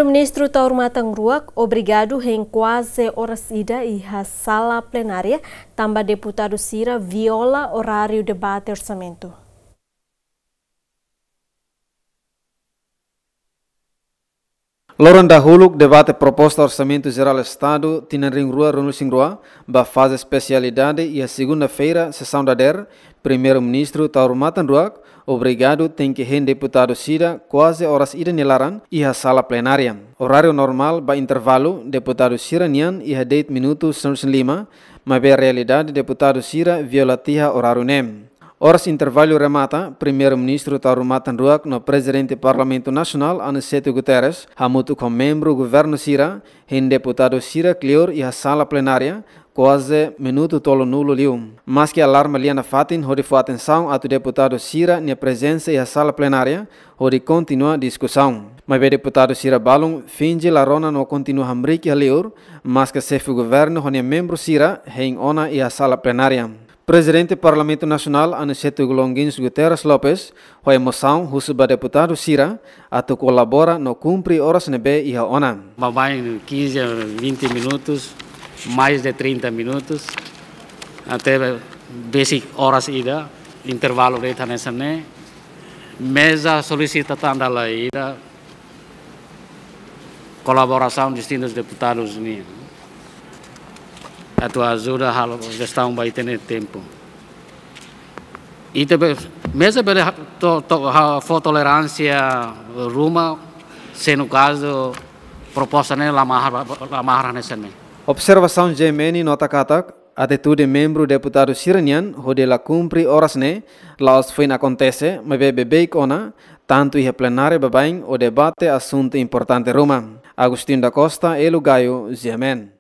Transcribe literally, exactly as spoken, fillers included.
Primeiro-Ministro Taur Matang Ruak, obrigado em quase horas ida e a sala plenária, também deputado Cira viola horário debate orçamento. Loran dahulu debate proposta orçamento geral do Estado Tinanring Rua Ronald Singrua, ba fase especialidade e a segunda-feira sessão da D E R, Primeiro-Ministro Taur Matang Ruak, obrigado tem que hen deputado Cira quase horas ida nilaran e a sala plenária. Horário normal ba intervalo deputado Cira nian e a dez minutos sembilan lima, mas a realidade deputado Cira violatia horário nem. Horas intervalo remata, Primeiro-Ministro Taur Matang Ruak no Presidente Parlamento Nacional Aniceto Guterres, hamutu com membro governo Cira, hen deputado Cira Clior e a sala plenária, quase minuto tolo nulo liu. Mas que alarma liana fatin, hode foi atenção a deputado Cira na presença e a sala plenária, hode continua a discussão. Mas o deputado Cira Balung finge la rona no continua hambrique a liur, mas que chefe governo hone membro Cira, hen ona e a sala plenária. Presidente Parlamento Nacional Aniceto Golonguins Guterres Lopes, foi moção rusuba deputado Cira, atu colabora no cumpre horas nebe e a ona. Vai quinze a vinte minutos, mais de trinta minutos, até basic horas ida, intervalo de tanesane, mesa solicitação da ida, colaboração de distintos deputados ni. A tua ajuda a gestão vai ter tempo. E também, mesmo a tolerância ruma, se no caso, proposta nem la marra nesse mês. Observação Gemeni nota katak, atitude membro deputado Siranian, onde la cumpre horas ne, lá os fim acontece, mas bebe bem ona, tanto e plenário babain o debate assunto importante ruma. Agostinho da Costa, Elo Gaio, Gemen.